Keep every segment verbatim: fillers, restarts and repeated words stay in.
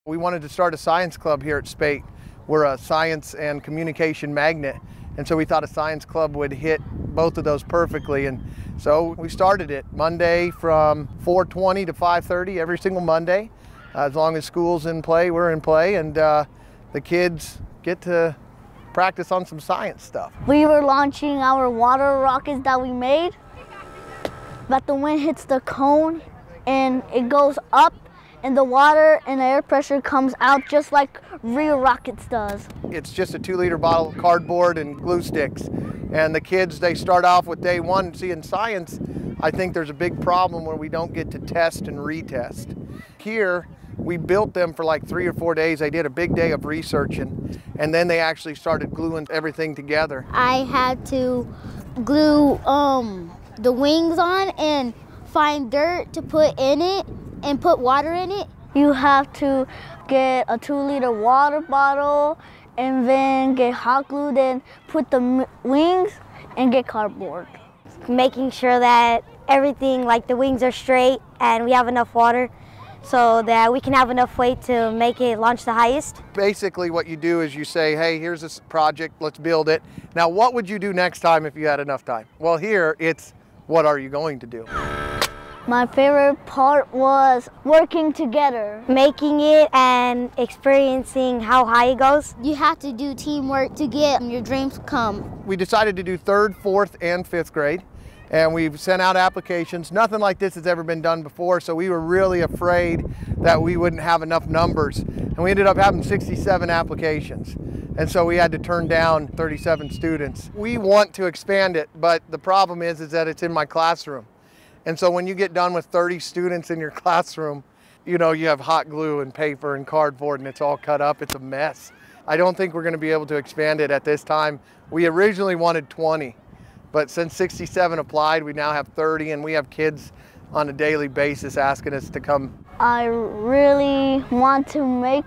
We wanted to start a science club here at Spaght. We're a science and communication magnet, and so we thought a science club would hit both of those perfectly. And so we started it Monday from four twenty to five thirty every single Monday. Uh, as long as school's in play, we're in play, and uh, the kids get to practice on some science stuff. We were launching our water rockets that we made, but the wind hits the cone and it goes up, and the water and the air pressure comes out just like real rockets does. It's just a two liter bottle of cardboard and glue sticks. And the kids, they start off with day one. See, in science, I think there's a big problem where we don't get to test and retest. Here, we built them for like three or four days. They did a big day of researching, and then they actually started gluing everything together. I had to glue um, the wings on and find dirt to put in it and put water in it. You have to get a two liter water bottle and then get hot glue, then put the wings and get cardboard. Making sure that everything, like the wings are straight and we have enough water so that we can have enough weight to make it launch the highest. Basically what you do is you say, hey, here's this project, let's build it. Now what would you do next time if you had enough time? Well, here it's, what are you going to do? My favorite part was working together. Making it and experiencing how high it goes. You have to do teamwork to get your dreams come. We decided to do third, fourth, and fifth grade, and we've sent out applications. Nothing like this has ever been done before, so we were really afraid that we wouldn't have enough numbers. And we ended up having sixty-seven applications. And so we had to turn down thirty-seven students. We want to expand it, but the problem is, is that it's in my classroom. And so when you get done with thirty students in your classroom, you know, you have hot glue and paper and cardboard and it's all cut up. It's a mess. I don't think we're going to be able to expand it at this time. We originally wanted twenty, but since sixty-seven applied, we now have thirty, and we have kids on a daily basis asking us to come. I really want to make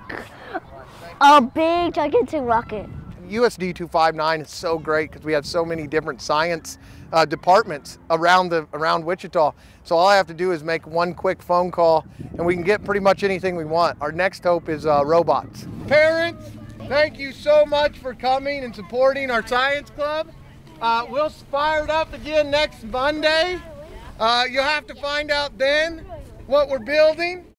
a big gigantic rocket. U S D two fifty-nine is so great because we have so many different science uh, departments around the around Wichita. So all I have to do is make one quick phone call, and we can get pretty much anything we want. Our next hope is uh, robots. Parents, thank you so much for coming and supporting our science club. Uh, we'll fire it up again next Monday. Uh, you'll have to find out then what we're building.